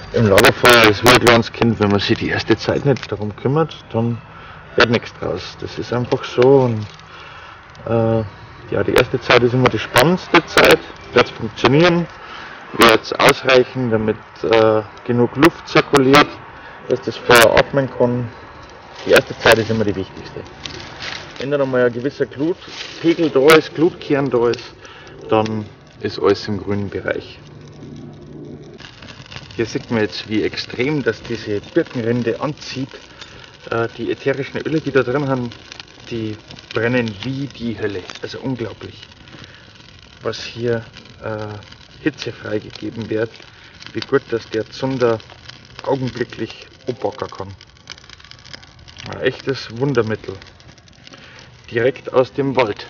Im Lagerfeuer ist wie ein kleines Kind, wenn man sich die erste Zeit nicht darum kümmert, dann wird nichts draus. Das ist einfach so. Und ja, die erste Zeit ist immer die spannendste Zeit. Wird es funktionieren? Wird es ausreichen, damit genug Luft zirkuliert, dass das Feuer atmen kann? Die erste Zeit ist immer die wichtigste. Wenn dann einmal ein gewisser Glutpegel da ist, Glutkern da ist, dann ist alles im grünen Bereich. Hier sieht man jetzt, wie extrem dass diese Birkenrinde anzieht. Die ätherischen Öle, die da drin haben, die brennen wie die Hölle. Also unglaublich, was hier Hitze freigegeben wird. Wie gut, dass der Zunder augenblicklich abbacken kann. Ein echtes Wundermittel. Direkt aus dem Wald.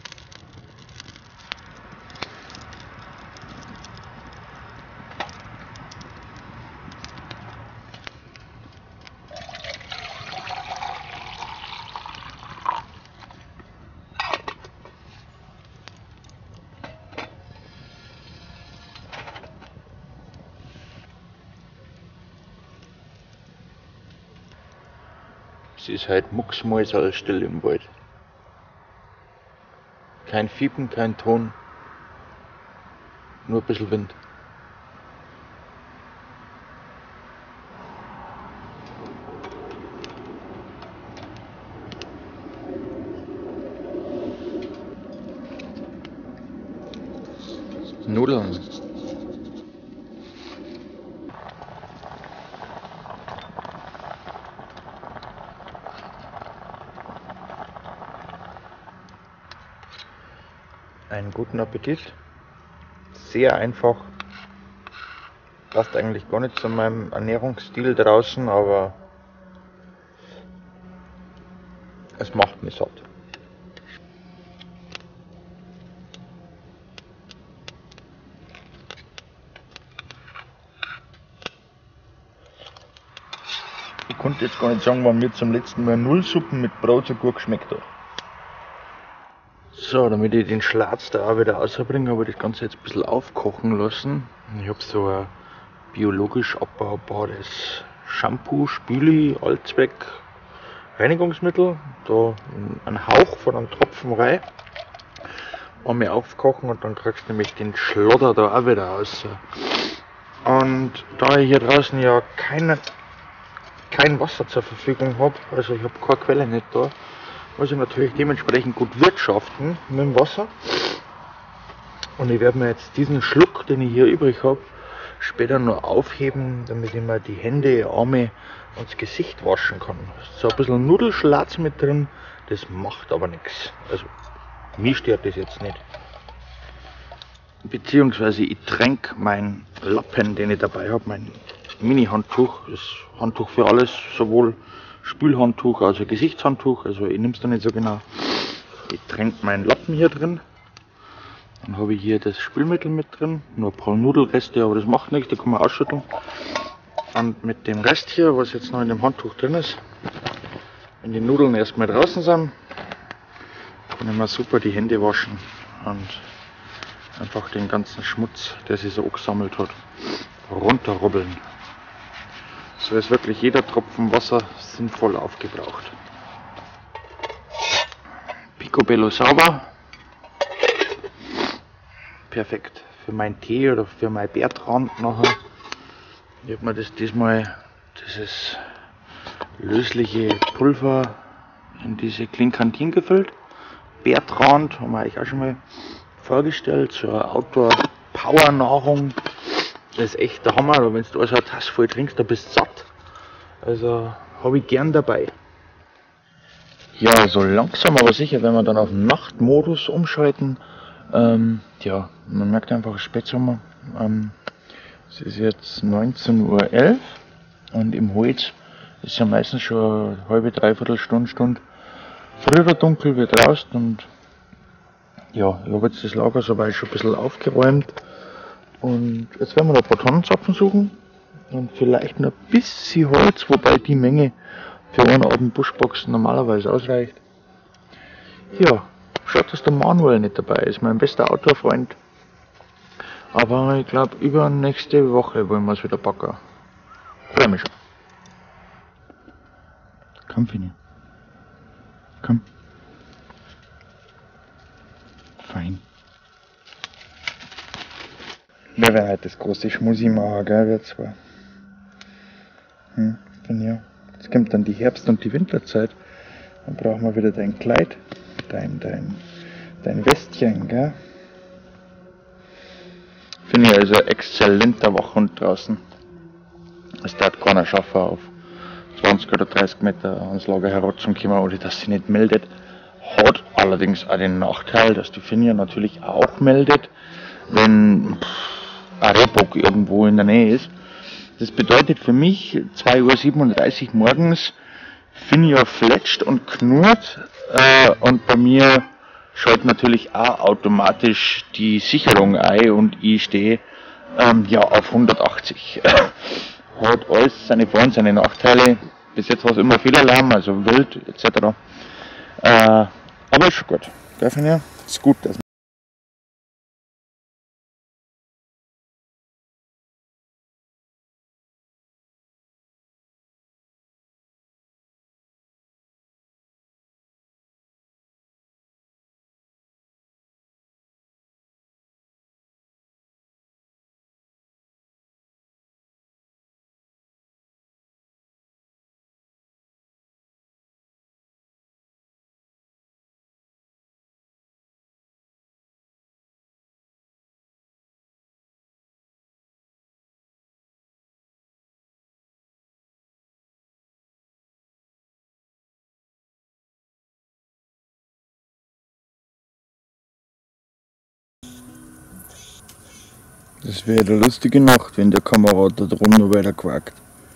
Es ist halt mucksmäuserstill im Wald. Kein Fiepen, kein Ton, nur ein bisschen Wind. Nudeln. Einen guten Appetit. Sehr einfach. Passt eigentlich gar nicht zu meinem Ernährungsstil draußen, aber es macht mich satt. Ich konnte jetzt gar nicht sagen, wann mir zum letzten Mal Nullsuppen mit Brot so gut geschmeckt hat. So, damit ich den Schlatz da auch wieder rausbringe, habe ich das Ganze jetzt ein bisschen aufkochen lassen. Ich habe so ein biologisch abbaubares Shampoo, Spüli, Allzweck, Reinigungsmittel. Da einen Hauch von einem Tropfen rein. Einmal aufkochen und dann kriegst du nämlich den Schlodder da auch wieder raus. Und da ich hier draußen ja kein Wasser zur Verfügung habe, also ich habe keine Quelle nicht da, muss ich natürlich dementsprechend gut wirtschaften mit dem Wasser. Und ich werde mir jetzt diesen Schluck, den ich hier übrig habe, später nur aufheben, damit ich mir die Hände, Arme und das Gesicht waschen kann. So ein bisschen Nudelschlatz mit drin, das macht aber nichts. Also mich stört das jetzt nicht. Beziehungsweise ich tränke meinen Lappen, den ich dabei habe, mein Mini-Handtuch, das Handtuch für alles, sowohl Spülhandtuch als auch Gesichtshandtuch, also ich nehme es da nicht so genau. Ich tränke meinen Lappen hier drin. Dann habe ich hier das Spülmittel mit drin, nur ein paar Nudelreste, aber das macht nichts, da kann man ausschütteln. Und mit dem Rest hier, was jetzt noch in dem Handtuch drin ist, wenn die Nudeln erstmal draußen sind, kann ich mir super die Hände waschen und einfach den ganzen Schmutz, der sich so angesammelt hat, runterrubbeln. So ist wirklich jeder Tropfen Wasser sinnvoll aufgebraucht. Picobello sauber. Perfekt für meinen Tee oder für mein Bertrand nachher. Ich habe mir das diesmal, dieses lösliche Pulver in diese Klinkantin gefüllt. Bertrand haben wir euch auch schon mal vorgestellt, so eine Outdoor-Power-Nahrung. Das ist echt der Hammer, wenn du also eine Tasse voll trinkst, dann bist du satt. Also habe ich gern dabei. Ja, so langsam aber sicher, wenn wir dann auf den Nachtmodus umschalten, ja, man merkt einfach Spätsommer. Es ist jetzt 19:11 Uhr und im Holz ist ja meistens schon eine halbe, dreiviertel Stunde früher dunkel wird raus und ja, ich habe jetzt das Lager soweit schon ein bisschen aufgeräumt und jetzt werden wir noch ein paar Tannenzapfen suchen und vielleicht noch ein bisschen Holz, wobei die Menge für einen Abend Buschboxen normalerweise ausreicht. Ja, schaut, dass der Manuel nicht dabei ist, mein bester Outdoor-Freund. Aber ich glaube, übernächste Woche wollen wir es wieder packen. Freu mich schon. Komm, Finny. Komm. Fein. Wir werden halt das große Schmusi machen, gell, wir zwei. Ja. Jetzt kommt dann die Herbst- und die Winterzeit. Dann brauchen wir wieder dein Kleid, dein Westchen, gell? Finde ich also ein exzellenter Wachhund draußen. Es darf keiner schaffen, auf 20 oder 30 Meter ans Lager herabzukommen, oder dass sie nicht meldet. Hat allerdings auch den Nachteil, dass die Finja natürlich auch meldet, wenn ein Rehbock irgendwo in der Nähe ist. Das bedeutet für mich 2:37 Uhr morgens, Finja fletscht und knurrt und bei mir schaltet natürlich auch automatisch die Sicherung ein und ich stehe auf 180. Hat alles seine Vor- und seine Nachteile. Bis jetzt war es immer viel Alarm, also wild etc. Aber ist schon gut. Gell, Finja? Ist gut, dass das wäre eine lustige Nacht, wenn der Kamerad da drum noch weiter quakt.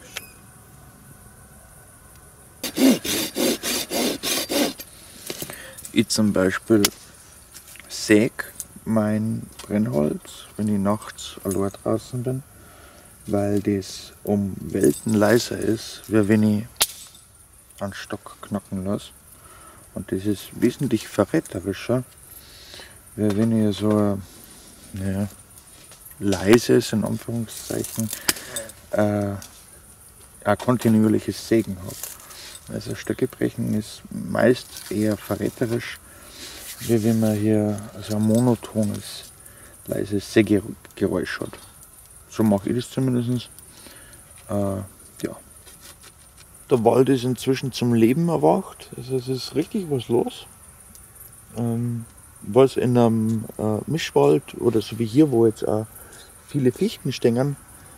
Ich zum Beispiel säg mein Brennholz, wenn ich nachts allein draußen bin, weil das um Welten leiser ist, wie wenn ich einen Stock knacken lasse. Und das ist wesentlich verräterischer, wie wenn ich so ein leises, in Anführungszeichen, ein kontinuierliches Sägen habe. Also Stöcke brechen ist meist eher verräterisch, wie wenn man hier so ein monotones, leises Sägegeräusch hat. So mache ich das zumindest. Der Wald ist inzwischen zum Leben erwacht. Also es ist richtig was los. Was in einem Mischwald oder so wie hier, wo jetzt auch viele Fichten stehen,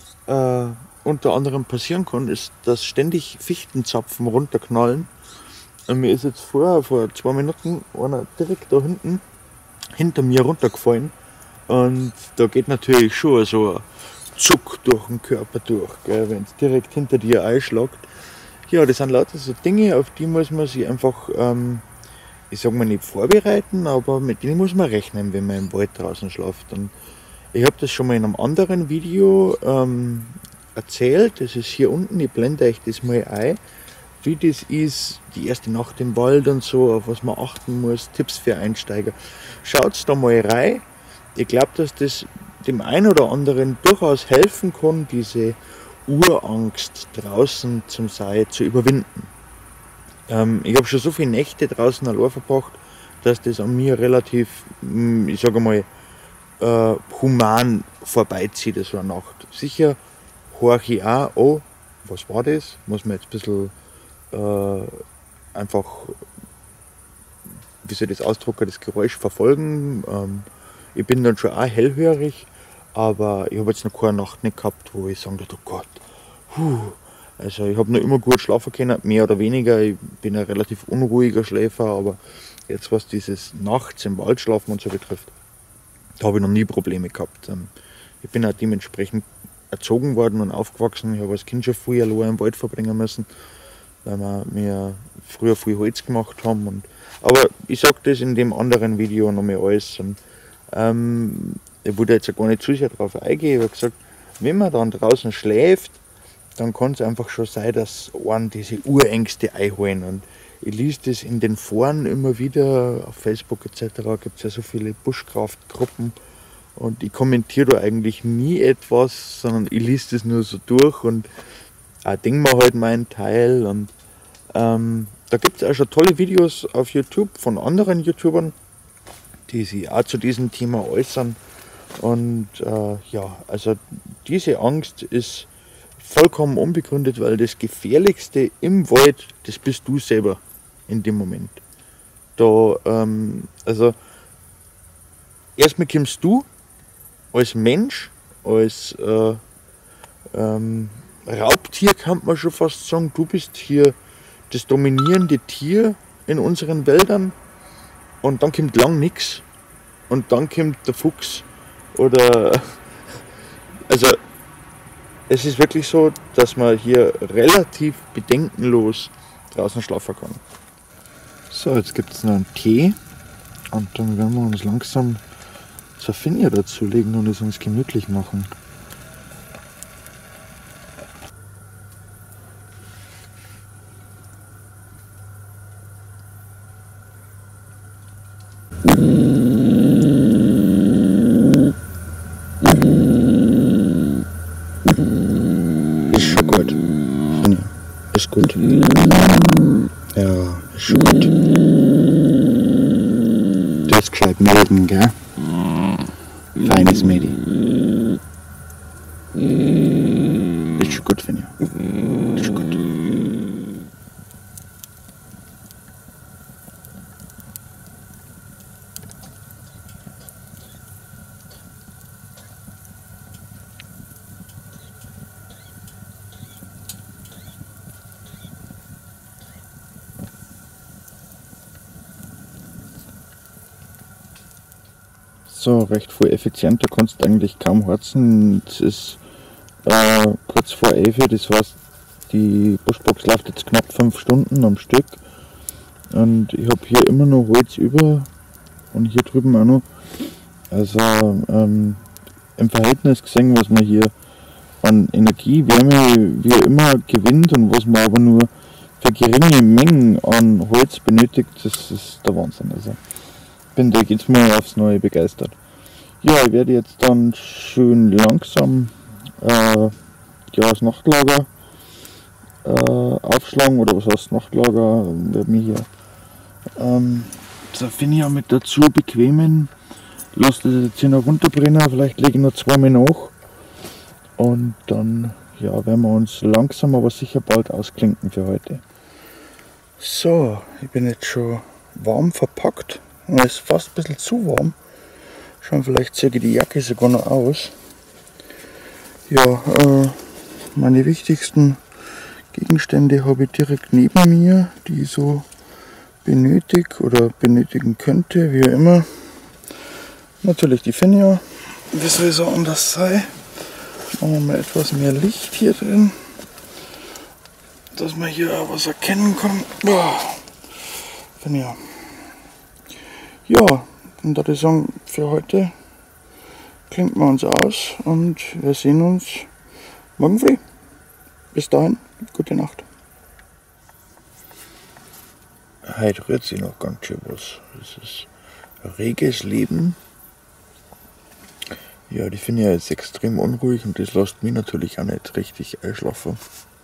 unter anderem passieren kann, ist, dass ständig Fichtenzapfen runterknallen. Und mir ist jetzt vor 2 Minuten einer direkt da hinter mir runtergefallen. Und da geht natürlich schon so ein Zuck durch den Körper durch, wenn es direkt hinter dir einschlägt. Ja, das sind lauter so Dinge, auf die muss man sich einfach, ich sag mal nicht vorbereiten, aber mit denen muss man rechnen, wenn man im Wald draußen schläft. Und ich habe das schon mal in einem anderen Video erzählt, das ist hier unten, ich blende euch das mal ein, wie das ist, die erste Nacht im Wald und so, auf was man achten muss, Tipps für Einsteiger. Schaut da mal rein. Ich glaube, dass das dem einen oder anderen durchaus helfen kann, diese Urangst draußen zum Sein zu überwinden. Ich habe schon so viele Nächte draußen allein verbracht, dass das an mir relativ, ich sage mal, human vorbeizieht, so eine Nacht. Sicher horche ich auch, oh, was war das? Muss man jetzt ein bisschen einfach, wie soll ich das ausdrücken, das Geräusch verfolgen. Ich bin dann schon auch hellhörig, aber ich habe jetzt noch keine Nacht nicht gehabt, wo ich sage, oh Gott, also ich habe noch immer gut schlafen können, mehr oder weniger. Ich bin ein relativ unruhiger Schläfer, aber jetzt was dieses nachts im Wald schlafen und so betrifft, da habe ich noch nie Probleme gehabt. Ich bin auch dementsprechend erzogen worden und aufgewachsen. Ich habe als Kind schon früh allein im Wald verbringen müssen, weil wir früher viel Holz gemacht haben. Aber ich sage das in dem anderen Video nochmal alles. Und, ich wollte jetzt gar nicht zu sehr darauf eingehen. Ich habe gesagt, wenn man dann draußen schläft, dann kann es einfach schon sein, dass einen diese Urängste einholen. Und ich lese das in den Foren immer wieder, auf Facebook etc. gibt es ja so viele Buschkraftgruppen. Und ich kommentiere da eigentlich nie etwas, sondern ich lese das nur so durch. Und auch denk mal halt meinen Teil. Und da gibt es auch schon tolle Videos auf YouTube von anderen YouTubern, die sich auch zu diesem Thema äußern. Und ja, also diese Angst ist vollkommen unbegründet, weil das Gefährlichste im Wald, das bist du selber in dem Moment. Da, also erstmal kommst du als Mensch, als Raubtier kann man schon fast sagen, du bist hier das dominierende Tier in unseren Wäldern, und dann kommt lang nichts und dann kommt der Fuchs oder also es ist wirklich so, dass man hier relativ bedenkenlos draußen schlafen kann. So, jetzt gibt es noch einen Tee und dann werden wir uns langsam zur Finja dazulegen und es uns gemütlich machen. Ist schon gut. Finja, ist gut. Ja, ist schon gut. Du hast gescheit melden, gell? Feines Mädel. Ist schon gut, Finja. Ist schon gut. So, recht viel effizienter kannst du eigentlich kaum heizen. Es ist kurz vor 11, das heißt, die Buschbox läuft jetzt knapp 5 Stunden am Stück. Und ich habe hier immer noch Holz über und hier drüben auch noch. Also im Verhältnis gesehen, was man hier an Energie, Wärme, wie immer gewinnt und was man aber nur für geringe Mengen an Holz benötigt, das ist der Wahnsinn. Also bin da jetzt mal aufs Neue begeistert. Ja, ich werde jetzt dann schön langsam das Nachtlager aufschlagen, oder was heißt Nachtlager, werde mich hier Finja mit dazu bequemen. Lass das jetzt hier noch runterbrennen, vielleicht lege ich noch 2 Mal nach. Und dann ja, werden wir uns langsam aber sicher bald ausklinken für heute. So, ich bin jetzt schon warm verpackt. Es ist fast ein bisschen zu warm. Schon vielleicht ziehe ich die Jacke sogar noch aus. Ja, meine wichtigsten Gegenstände habe ich direkt neben mir, die ich so benötige oder benötigen könnte, wie auch immer. Natürlich die Finja. Wie soll es auch anders sein? Machen wir mal etwas mehr Licht hier drin, dass man hier auch was erkennen kann. Boah. Finja. Ja, dann würde ich sagen, für heute klinken wir uns aus und wir sehen uns morgen früh. Bis dahin, gute Nacht. Heute rührt sich noch ganz schön was. Es ist reges Leben. Ja, die finde ich jetzt extrem unruhig und das lässt mich natürlich auch nicht richtig einschlafen.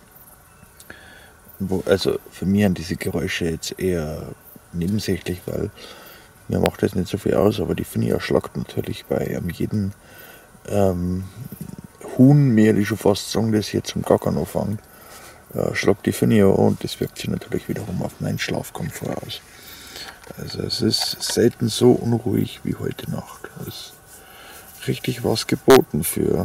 Also für mich sind diese Geräusche jetzt eher nebensächlich, weil mir macht das nicht so viel aus, aber die Finja erschlagt natürlich bei jedem Huhn, mehr ich schon fast sagen, das hier zum Gackern anfängt, schlagt die Finja an und das wirkt sich natürlich wiederum auf meinen Schlafkomfort aus. Also es ist selten so unruhig wie heute Nacht. Es ist richtig was geboten für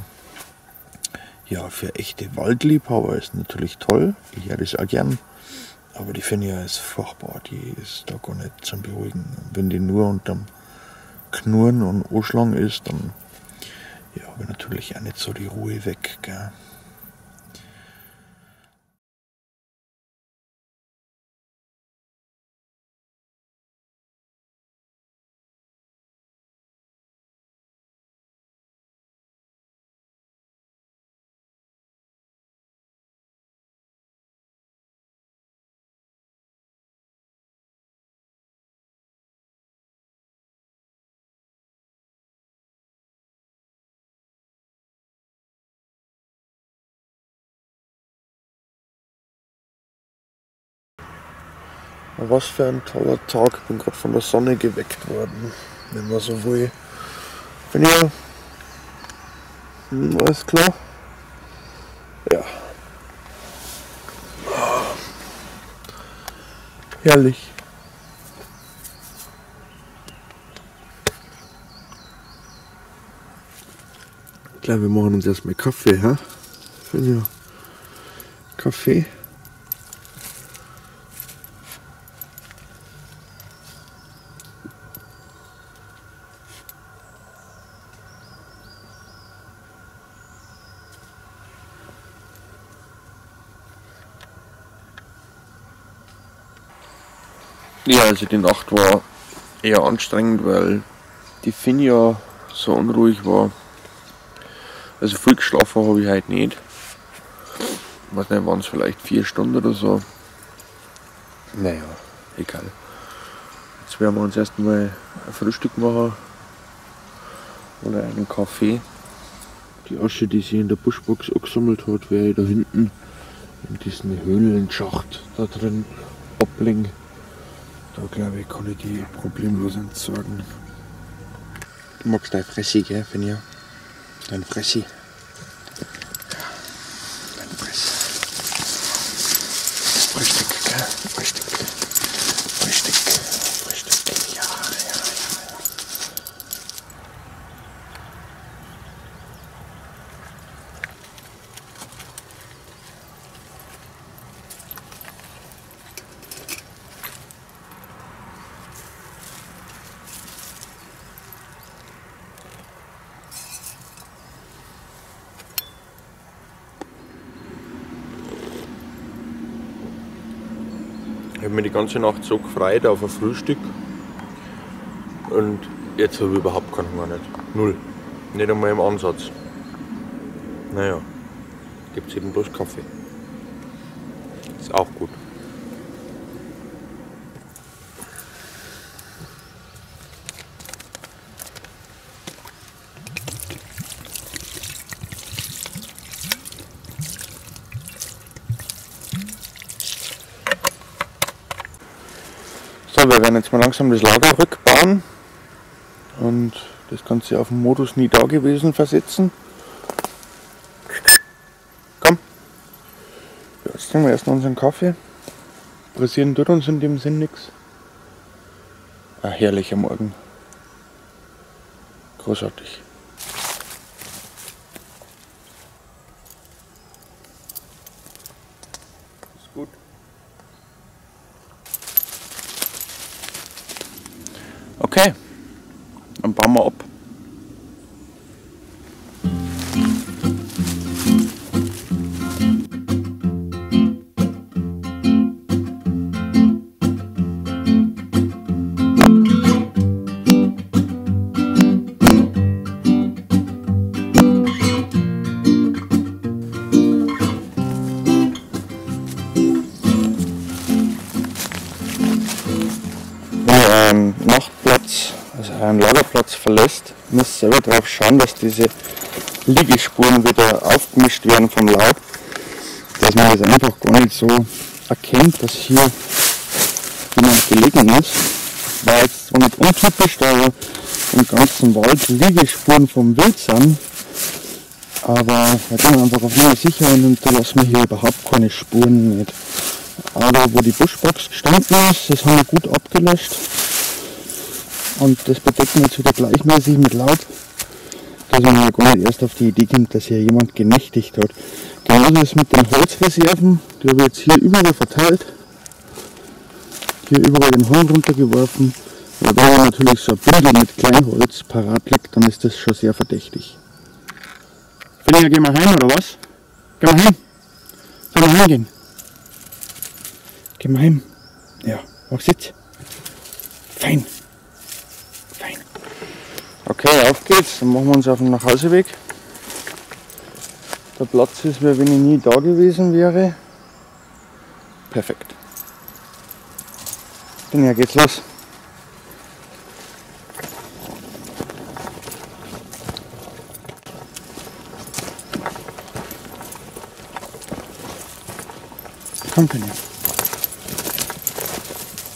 echte Waldliebhaber, ist natürlich toll. Ich höre das auch gern. Aber die Finja ist furchtbar, die ist da gar nicht zum Beruhigen. Wenn die nur unterm Knurren und Anschlagen ist, dann habe ich natürlich auch nicht so die Ruhe weg. Gell. Was für ein toller Tag. Ich bin gerade von der Sonne geweckt worden. Wenn man so will. Bin ja. Alles klar? Ja. Herrlich. Ich glaube, wir machen uns erstmal Kaffee, ja? Ja. Kaffee. Ja, also die Nacht war eher anstrengend, weil die Finja so unruhig war. Also viel geschlafen habe ich heute nicht. Ich weiß nicht, waren es vielleicht 4 Stunden oder so. Naja, egal. Jetzt werden wir uns erstmal ein Frühstück machen. Oder einen Kaffee. Die Asche, die sie in der Buschbox angesammelt hat, werde ich da hinten in diesen Höhlenschacht da drin ablegen. Da glaube ich, kann ich die problemlos entsorgen. Du magst dein Fressi, gell, Finja? Dein Fressi. Ja, dein Fress. Frühstück, gell? Frühstück. Frühstück. Frühstück. Ja, ja, ja. Ich habe mir die ganze Nacht so gefreut auf ein Frühstück und jetzt habe ich überhaupt keinen Hunger, nicht. Null. Nicht einmal im Ansatz. Naja, gibt es eben bloß Kaffee. Ist auch gut. So, wir werden jetzt mal langsam das Lager rückbauen und das Ganze auf den Modus nie da gewesen versetzen. Komm. Ja, jetzt trinken wir erstmal unseren Kaffee. Pressieren tut uns in dem Sinn nichts. Ein herrlicher Morgen. Großartig. Ist gut. Okay, dann bauen wir ab. Nachtplatz, also einen Lagerplatz verlässt, muss selber darauf schauen, dass diese Liegespuren wieder aufgemischt werden vom Laub, dass man das einfach gar nicht so erkennt, dass hier jemand gelegen ist. War jetzt zwar nicht untypisch, da im ganzen Wald Liegespuren vom Wild sind, aber da gehen wir einfach auf Nummer sicher und hinterlassen wir hier überhaupt keine Spuren nicht. Aber wo die Buschbox gestanden ist, das haben wir gut abgelöscht. Und das bedecken wir jetzt wieder gleichmäßig mit Laub, dass man ja gar nicht erst auf die Idee kommt, dass hier jemand genächtigt hat. Genauso ist es mit den Holzreserven, die habe ich jetzt hier überall verteilt. Hier überall den Hang runtergeworfen. Aber wenn man natürlich so ein Bündel mit Kleinholz parat liegt, dann ist das schon sehr verdächtig. Finja, gehen wir heim oder was? Gehen wir heim? Sollen wir heimgehen? Gehen wir heim? Ja, auf Sitz. Fein. Fein. Okay, auf geht's. Dann machen wir uns auf den Nachhauseweg. Der Platz ist, wie wenn ich nie da gewesen wäre. Perfekt. Dann ja, geht's los. Komm, Finja.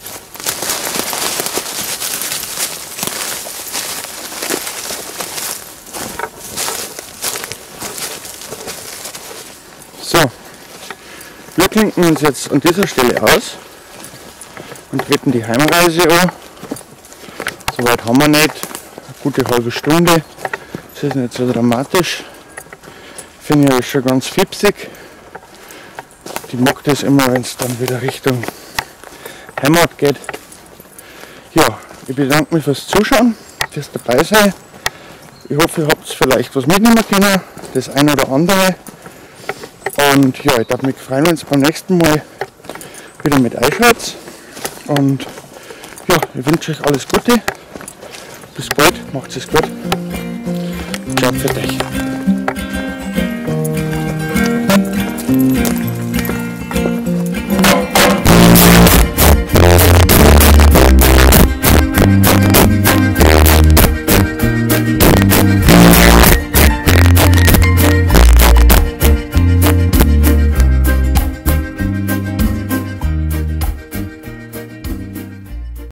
So, wir klinken uns jetzt an dieser Stelle aus und treten die Heimreise an. Soweit haben wir nicht, eine gute halbe Stunde, das ist nicht so dramatisch. Finde ich schon ganz fipsig. Die mag das immer, wenn es dann wieder Richtung Heimat geht. Ja, ich bedanke mich fürs Zuschauen, fürs Dabeisein. Ich hoffe, ihr habt vielleicht was mitnehmen können, das ein oder andere. Und ja, ich darf mich freuen, wenn es beim nächsten Mal wieder mit euch hört. Und ja, ich wünsche euch alles Gute. Bis bald, macht es gut. Ciao für euch.